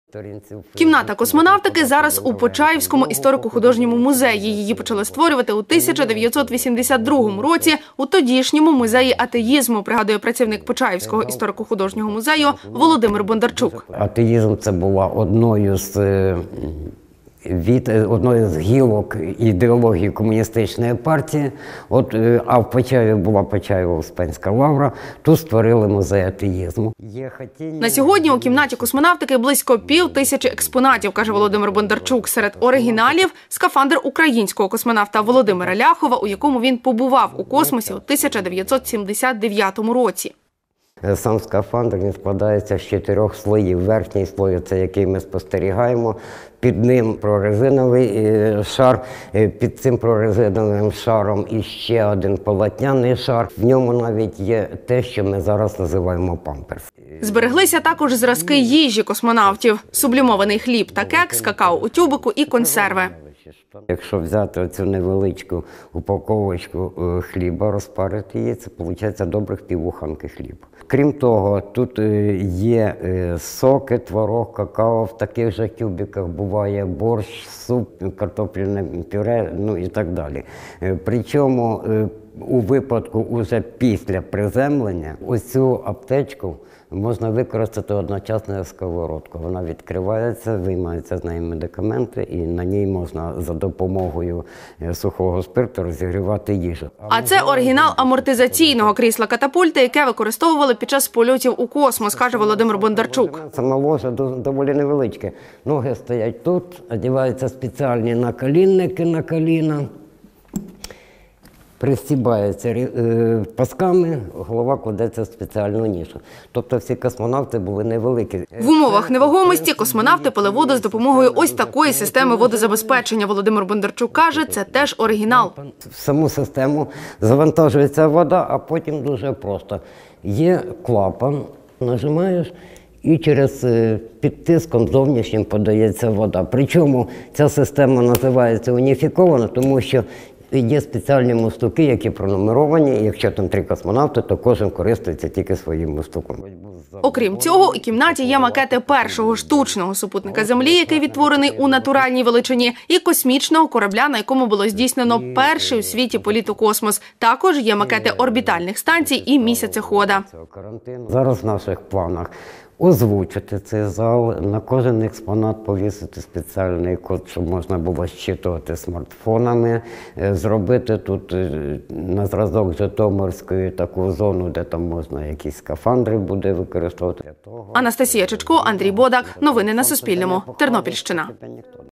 Кімната космонавтики зараз у Почаївському історико-художньому музеї. Її почали створювати у 1982 році у тодішньому музеї атеїзму, пригадує працівник Почаївського історико-художнього музею Володимир Бондарчук. Атеїзм – це була одною з гілок ідеології комуністичної партії. А в Почаєві була Почаєво-Успенська лавра, тут створили музей атеїзму. На сьогодні у кімнаті космонавтики близько 5000 експонатів, каже Володимир Бондарчук. Серед оригіналів – скафандр українського космонавта Володимира Ляхова, у якому він побував у космосі у 1979 році. Сам скафандр він складається з 4 слоїв. Верхній слой – це який ми спостерігаємо, під ним прорезиновий шар, під цим прорезиновим шаром іще один полотняний шар. В ньому навіть є те, що ми зараз називаємо памперс. Збереглися також зразки їжі космонавтів – сублімований хліб та кекс, какао у тюбику і консерви. Якщо взяти оцю невеличку упаковочку хліба, розпарити її, це виходить добрих півбуханки хліба. Крім того, тут є соки, творог, какао, в таких же тюбиках буває борщ, суп, картопляне пюре, ну і так далі. Причому у випадку уже після приземлення ось цю аптечку можна використати одночасно як сковородку. Вона відкривається, виймаються з неї медикаменти і на ній можна за допомогою сухого спирту розігрівати їжу. А це оригінал амортизаційного крісла катапульти, яке використовували під час польотів у космос, каже Володимир Бондарчук. Сама ложа доволі невеличка. Ноги стоять тут, одягаються спеціальні наколінники на коліна. Пристібається пасками, голова кладеться в спеціальну нішу. Тобто всі космонавти були невеликі. В умовах невагомості космонавти пили воду з допомогою ось такої системи водозабезпечення. Володимир Бондарчук каже, це теж оригінал. В саму систему завантажується вода, а потім дуже просто. Є клапан, нажимаєш, і під тиском зовнішнім подається вода. Причому ця система називається уніфікована, тому що є спеціальні мундштуки, які пронумеровані, і якщо там 3 космонавти, то кожен користується тільки своїм мундштуком. Окрім цього, у кімнаті є макети першого штучного супутника Землі, який відтворений у натуральній величині, і космічного корабля, на якому було здійснено перший у світі політ у космос. Також є макети орбітальних станцій і місяцехода. Зараз в наших планах озвучити цей зал, на кожен експонат повісити спеціальний код, щоб можна було зчитувати смартфонами, зробити тут на зразок Житомирської таку зону, де там можна якісь скафандри буде використовувати. Анастасія Чичко, Андрій Бодак. Новини на Суспільному. Тернопільщина.